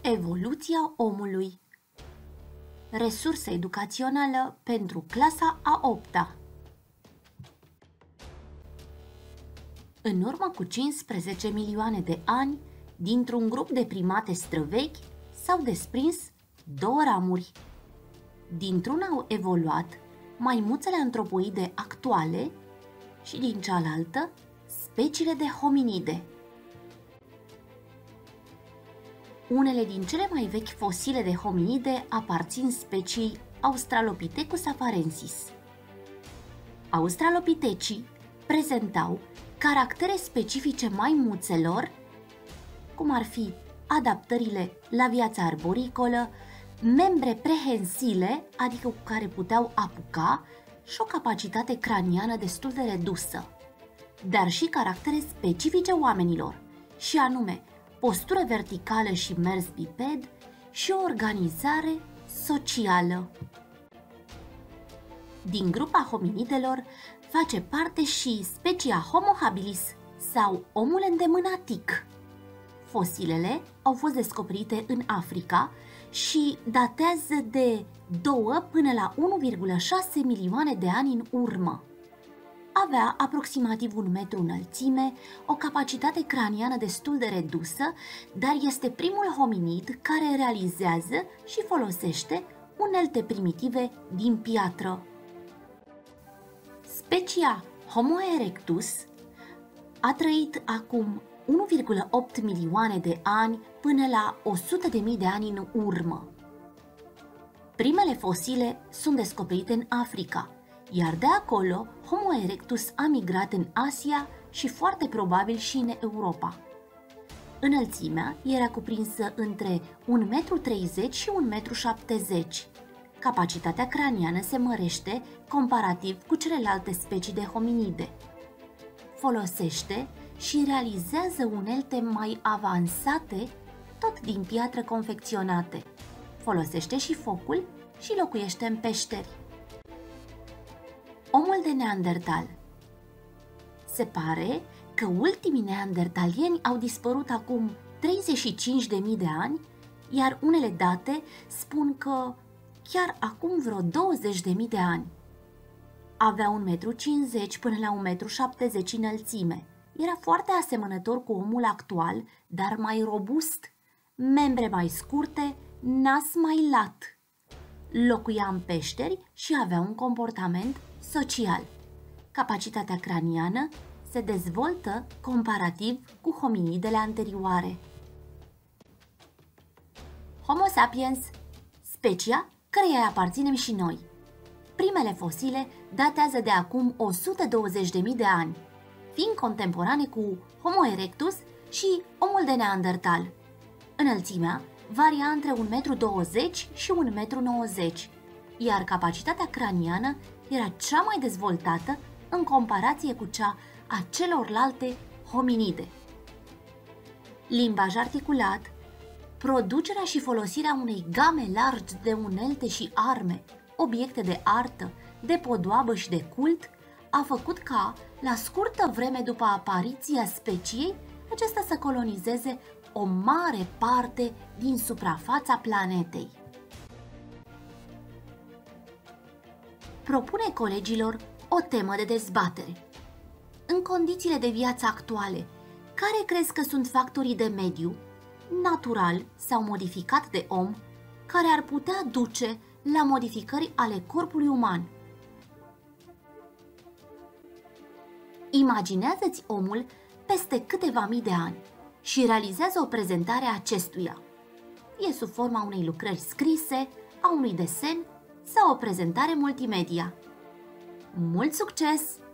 Evoluția omului. Resursă educațională pentru clasa a 8-a. În urmă cu 15 milioane de ani, dintr-un grup de primate străvechi, s-au desprins două ramuri. Dintr-una au evoluat maimuțele antropoide actuale și din cealaltă speciile de hominide. Unele din cele mai vechi fosile de hominide aparțin speciei Australopithecus afarensis. Australopithecii prezentau caractere specifice maimuțelor, cum ar fi adaptările la viața arboricolă, membre prehensile, adică cu care puteau apuca, și o capacitate craniană destul de redusă, dar și caractere specifice oamenilor, și anume postură verticală și mers biped și o organizare socială. Din grupa hominidelor face parte și specia Homo habilis sau omul îndemânatic. Fosilele au fost descoperite în Africa și datează de 2 până la 1,6 milioane de ani în urmă. Avea aproximativ 1 metru înălțime, o capacitate craniană destul de redusă, dar este primul hominid care realizează și folosește unelte primitive din piatră. Specia Homo erectus a trăit acum 1,8 milioane de ani până la 100.000 de ani în urmă. Primele fosile sunt descoperite în Africa, iar de acolo Homo erectus a migrat în Asia și foarte probabil și în Europa. Înălțimea era cuprinsă între 1,30 m și 1,70 m. Capacitatea craniană se mărește comparativ cu celelalte specii de hominide. Folosește și realizează unelte mai avansate, tot din piatră confecționate. Folosește și focul și locuiește în peșteri. Omul de Neandertal. Se pare că ultimii neandertalieni au dispărut acum 35.000 de ani, iar unele date spun că chiar acum vreo 20.000 de ani. Avea 1,50 m până la 1,70 m înălțime. Era foarte asemănător cu omul actual, dar mai robust, membre mai scurte, nas mai lat. Locuia în peșteri și avea un comportament social. Capacitatea craniană se dezvoltă comparativ cu hominidele anterioare. Homo sapiens, specia căreia aparținem și noi. Primele fosile datează de acum 120.000 de ani, fiind contemporane cu Homo erectus și omul de Neandertal. Înălțimea varia între 1,20 m și 1,90 m, iar capacitatea craniană era cea mai dezvoltată în comparație cu cea a celorlalte hominide. Limbaj articulat, producerea și folosirea unei game largi de unelte și arme, obiecte de artă, de podoabă și de cult, a făcut ca, la scurtă vreme după apariția speciei, acesta să colonizeze o mare parte din suprafața planetei. Propune colegilor o temă de dezbatere. În condițiile de viață actuale, care crezi că sunt factorii de mediu, natural sau modificat de om, care ar putea duce la modificări ale corpului uman? Imaginează-ți omul peste câteva mii de ani și realizează o prezentare a acestuia. E sub forma unei lucrări scrise, a unui desen sau o prezentare multimedia. Mult succes!